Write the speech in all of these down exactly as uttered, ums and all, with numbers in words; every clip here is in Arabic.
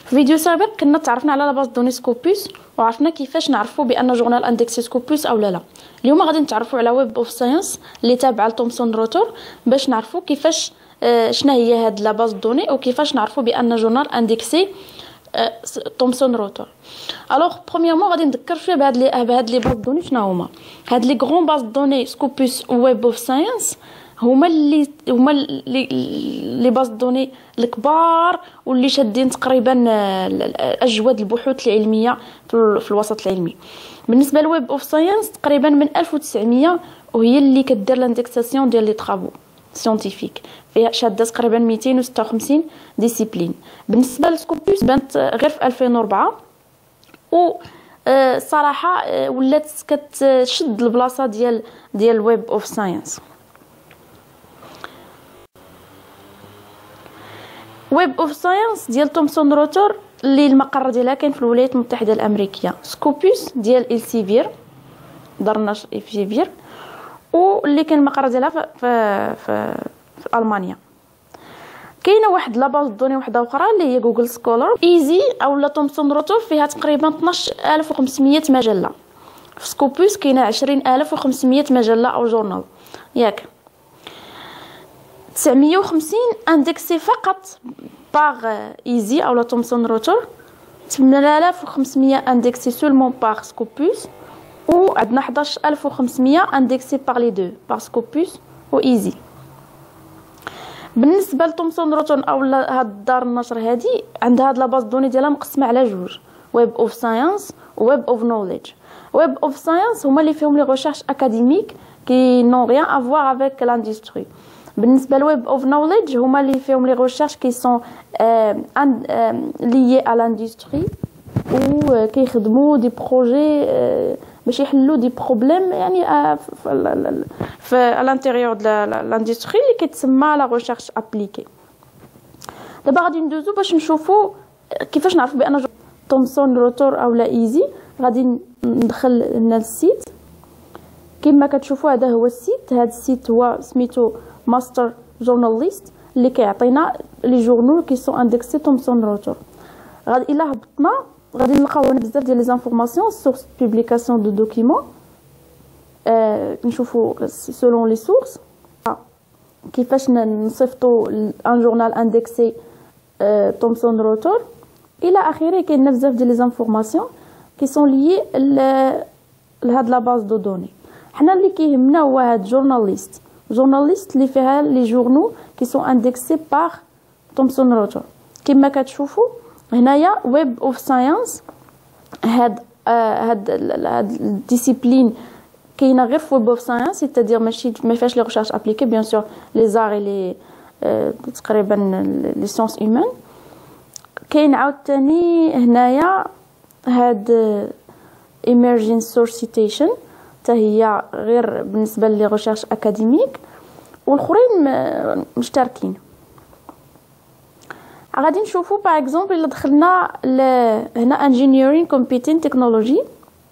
في فيديو سابق كنا تعرفنا على لا باز دوني سكوبوس وعرفنا كيفاش نعرفوا بان جورنال اندكسي سكوبوس او لا لا. اليوم غادي نتعرفوا على ويب اوف ساينس اللي تابعه لتومسون روتور باش نعرفوا كيفاش آه شنو هي هاد لا باز دوني وكيفاش نعرفوا بان جورنال اندكسي آه تومسون روتور. الوغ برومييرمون غادي نذكر شويه بهاد لي بهاد لي باز دوني شنو هما. هاد لي غرون باز دوني سكوبوس ويب اوف ساينس هما اللي هما اللي لي باز دوني الكبار واللي شادين تقريبا اجود البحوث العلميه في الوسط العلمي. بالنسبه لويب اوف ساينس تقريبا من ألف وتسعمية وهي اللي كدير لاندكساسيون ديال لي طرافو سيونتيفيك، فيها شاده تقريبا مئتين وستة وخمسين ديسيبلين. بالنسبه لسكوبوس بانت غير في ألفين وأربعة و صراحه ولات كتشد البلاصه ديال ديال ويب اوف ساينس. ويب اوف ساينس ديال تومسون روتور اللي المقر ديالها كاين في الولايات المتحده الامريكيه. سكوبوس ديال إلسيفير دار النشر إلسيفير واللي كاين المقر ديالها في في, في, في المانيا. كاينه واحد لاباز دوني وحده اخرى اللي هي جوجل سكولر. ايزي اولا تومسون روتور فيها تقريبا اثناش ألف وخمسمية مجله. في سكوبوس كاينه عشرين ألف وخمسمية مجله او جورنال ياك. تسعمية وخمسين اندكسي فقط باغ ايزي اولا تومسون روتور، ثمانية آلاف وخمسمية اندكسي سولمون باغ سكوبوس، وعندنا حداش ألف وخمسمية اندكسي باغ لي دو باغ سكوبوس و ايزي. بالنسبه لتومسون روتور اولا هاد دار النشر هادي عندها هاد لاباز دوني ديالها مقسمه على جوج، ويب اوف ساينس و ويب اوف نوليدج. ويب اوف ساينس هما اللي فيهم لي ريشيرش اكاديميك كي نون ريان افوار افيك لاندستري. بالنسبه لويب اوف نوليدج هما اللي فيهم لي ريشيرش كي سون ليي على لاندستري و كيخدموا دي بروجي باش يحلوا دي بروبليم يعني في الانتيريور د لاندستري اللي كيتسمى لا ريشيرش ابليكي. دابا غادي ندوزو باش نشوفوا كيفاش نعرفوا بان تومسون روتور اولا ايزي. غادي ندخل هنا السيت كما كتشوفوا هذا هو السيت. هذا السيت هو سميتو ماستر جورناليست اللي كيعطينا لي جورنال كي سون اندكسي تومسون روتور. غادي الا هبطنا غادي نلقاو هنا بزاف ديال لي زانفورماسيون سورس بوبليكاسيون دو دوكيمون آه نشوفوا سولون لي سورس كيفاش نصيفطوا ان جورنال اندكسي آه تومسون روتور الى اخره. كاين بزاف ديال لي زانفورماسيون كي سون ليي لهاد لا باز دو دوني. حنا اللي كيهمنا هو هاد جورناليست جورناليست اللي فيها لي جورنو كي سون اندكسي باغ تومسون روتور. كما كتشوفوا هنايا ويب اوف ساينس هاد آه هاد هاد الديسيبلين كاينه غير في ويب اوف ساينس، سيتادير ماشي ما فيهاش لي ريشيرش ابليكي بيان سور لي زاري لي آه تقريبا لي سيونس هيومان. كاين عاوتاني هنايا هاد ايمرجين سورس سيتيشن حتى هي غير بالنسبه لي ريشيرش اكاديميك والاخرين مشتركين. غادي نشوفوا باغ اكزومبل الا دخلنا هنا انجينيرين كومبيتين تكنولوجي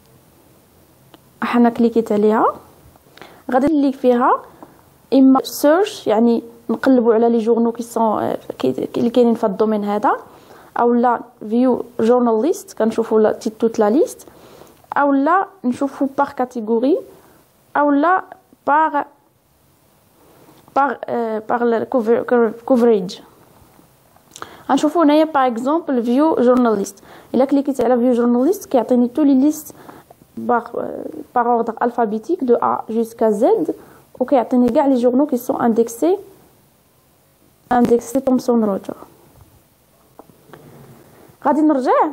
حنا كليكيت عليها غادي نليك فيها اما سيرش يعني نقلبوا على لي جورنو كي سون اللي كاينين في الدومين هذا، اولا فيو جورناليست كنشوفوا توت لا ليست، اولا نشوفوا باغ كاتيجوري، اولا باغ باغ باغ كوفريج. غنشوفوا هنايا باغ اكزومبل فيو جورناليست. الا كليكيت على فيو جورناليست كيعطيني تو لي ليست باغ باغ اوردر الفابيتيك دو ا جوسكا زد وكيعطيني كاع لي جورنو كي سون اندكسي اندكسي تومسون روتور. غادي نرجع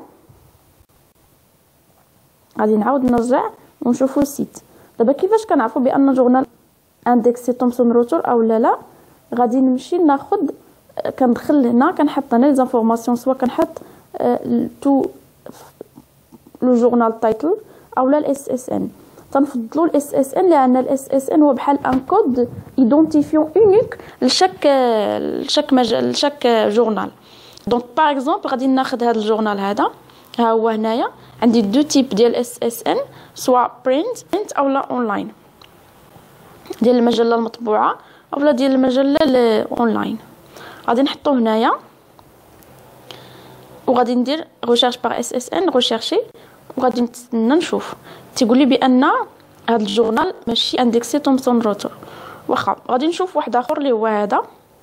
غادي نعاود نرجع ونشوفوا السيت. دابا كيفاش كنعرفوا بان جورنال اندكسي تومسون روتور او لا لا؟ غادي نمشي ناخذ كندخل هنا كنحط هنا لي زانفورماسيون سوا كنحط تو لو جورنال تايتل اولا الاس اس ان. تنفضلوا الاس اس ان لان الاس اس ان هو بحال ان كود ايدونتيفيون اونيك لشاك لشاك مجال لشاك جورنال. دونك باغ اكزومبل غادي ناخذ هذا الجورنال هذا ها هو هنايا عندي دو تيب ديال اس اس ان سوا برينت برينت اولا اونلاين ديال المجله المطبوعه اولا ديال المجله الاونلاين. غادي نحطو هنايا وغادي ندير ريشيرش باغ اس اس ان ريشيرشي، وغادي نتسنى نشوف تيقول لي بان هذا الجورنال ماشي اندكسي تومسون روتر. واخا غادي نشوف واحد اخر اللي هو هذا،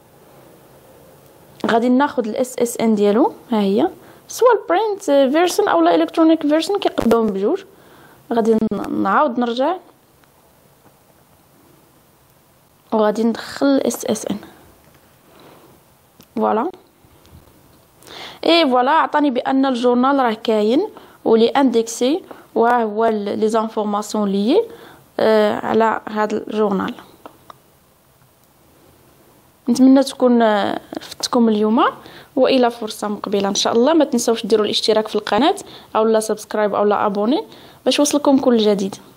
غادي ناخذ الاس اس ان ديالو، ها هي سواء البرينت فيرسون او لا الكترونيك فيرسون كيقدوهم بجوج. غادي نعاود نرجع وغادي ندخل اس اس ان فوالا. اي فوالا عطاني بان الجورنال راه كاين ولي اندكسي، وهو لي زانفورماسيون لي آه على هذا الجورنال. نتمنى تكون فتكم اليوم، والى فرصه مقبله ان شاء الله. ما تنسوش ديروا الاشتراك في القناه او لا سبسكرايب او لا ابوني باش يوصلكم كل جديد.